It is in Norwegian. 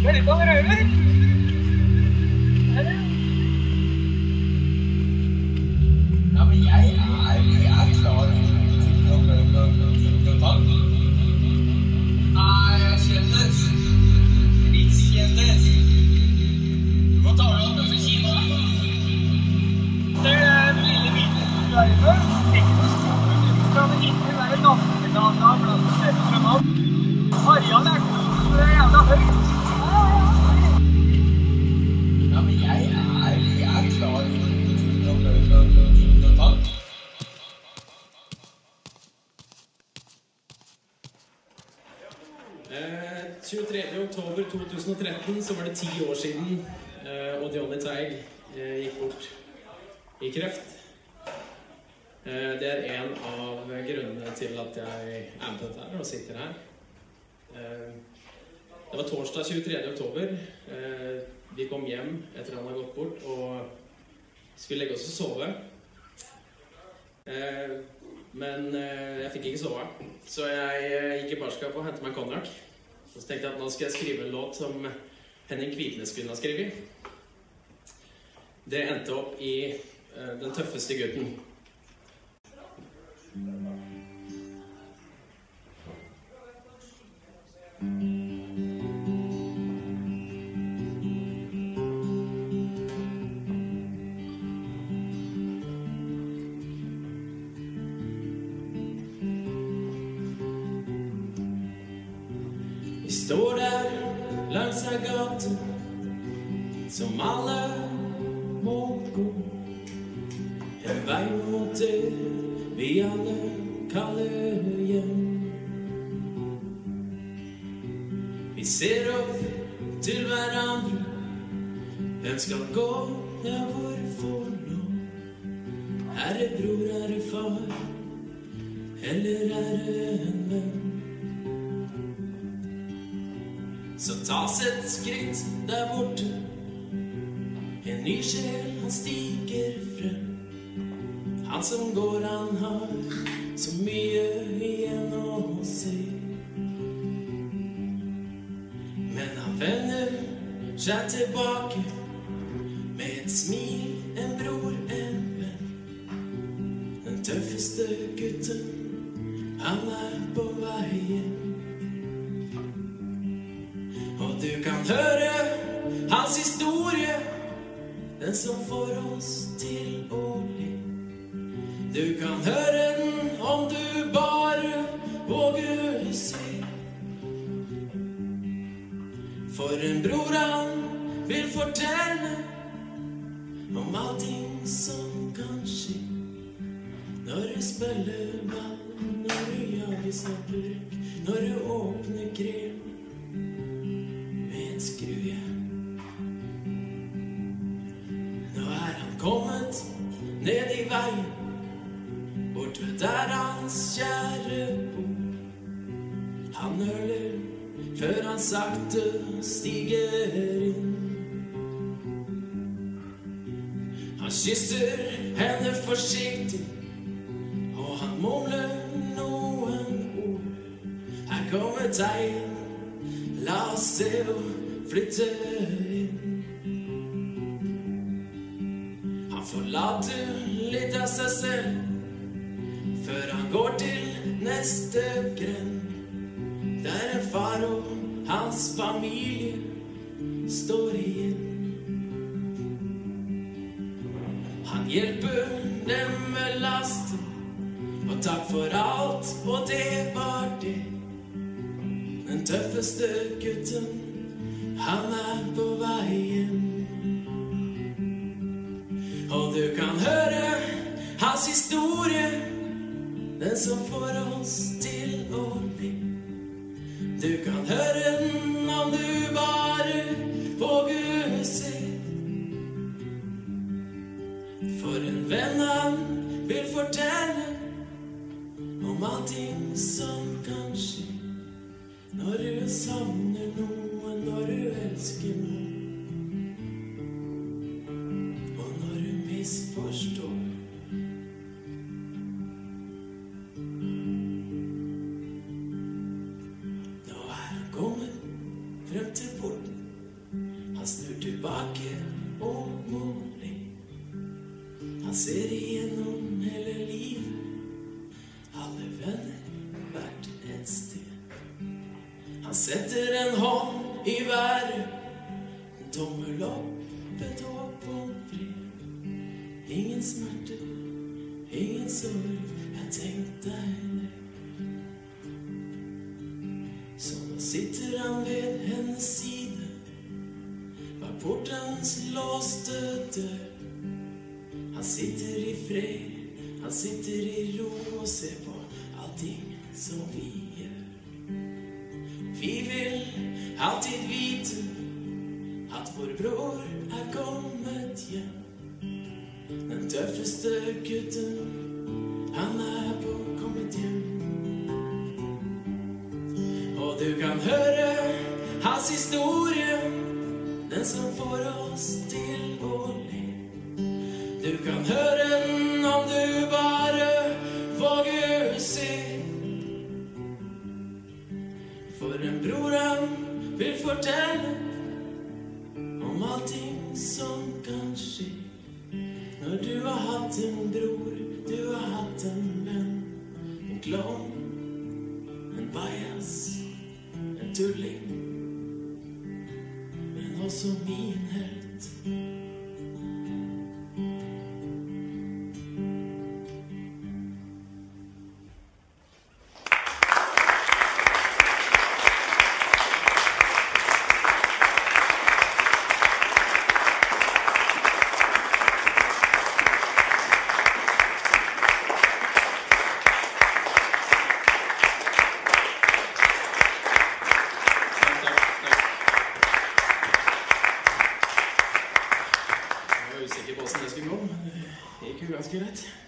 Velkommen, Røyver! Ja, men jeg er klar til å ta. Nei, jeg kjenner. Litt kjenner. Du må ta deg opp for kino. Ser du den lille bilen du dreier med? Ikke noe stor. Du kan ikke være nattedana blant senter og mann. Marian er god, så det er jævla høyt. Ja, men jeg er klar til å ta. 23. oktober 2013 så var det 10 år siden Odd Johnny Teig gikk bort i kreft. Det er en av grunnene til at jeg er med på dette her og sitter her. Det var torsdag 23. oktober. Vi kom hjem etter han har gått bort og skulle legge oss og sove. Men jeg fikk ikke sove, så jeg gikk i barskap og hentet meg konjakk. Så tenkte jeg at nå skal jeg skrive en låt som Henning Kvitnes kunne ha skrevet. Det endte opp i Den tøffeste gutten. Vi står der langs ei gate som alle må gå. En vei mot det vi alle kaller hjem. Vi ser opp til hverandre. Hvem skal gå, ja hvorfor nå? Er det bror, er det far, eller er det en venn? Så tas et skritt der borte. En ny sjel, han stiger frem. Han som går, han har så mye igjen å si. Men han vender seg tilbake med et smil, en bror, en venn. Den tøffeste gutten, han er på veien. Og du kan høre hans historie, den som får oss til å le. Du kan høre den om du bare våger se. For en bror han vil fortelle om allting som kan skje. Når du spiller ball, når du jager sapperøk, når du åpner krem med et skrujern. Nå er han kommet ned i veien, bort ved der hans kjære bor. Han nøler før han sakte stiger inn. Han kysser henne forsiktig, og han mumler noen ord. Her kommer Teig, la oss se og flytte inn. Han forlater litt av seg selv før han går til neste grend, der en far og hans familie står igjen. Han hjelper dem med lasten, og takk for alt, og det var det. Den tøffeste gutten, han er på veien. Og du kan høre hans historie, den som får oss til å le. Du kan høre den om du bare våger se. For en venn han vil fortelle om allting som kan skje. Når du savner noen, når du elsker noen, og når du misforstår. Nå er han kommet frem til porten. Han ser igjennom hele livet, alle venner hvert et sted. Han setter en hånd i været, en tommel opp, et håp om fred. Ingen smerte, ingen sorg, jeg tenkte deg ned. Så nå sitter han ved hennes side, bak portens låste dør. Han sitter i fred, han sitter i ro og ser på allting som vi gjør. Vi vil alltid vite at vår bror er kommet hjem. Den tøffeste gutten, han er på kommet hjem. Og du kan høre hans historie, den som får oss til å le. Du kan høre den om du bare våger se. For en bror han vil fortelle om allting som kan skje. Når du har hatt en bror, du har hatt en venn, en klovn, en bajas, en tulling, men også min helt. Jeg var usikker på hvordan det skulle gå, men det gikk jo ganske rett.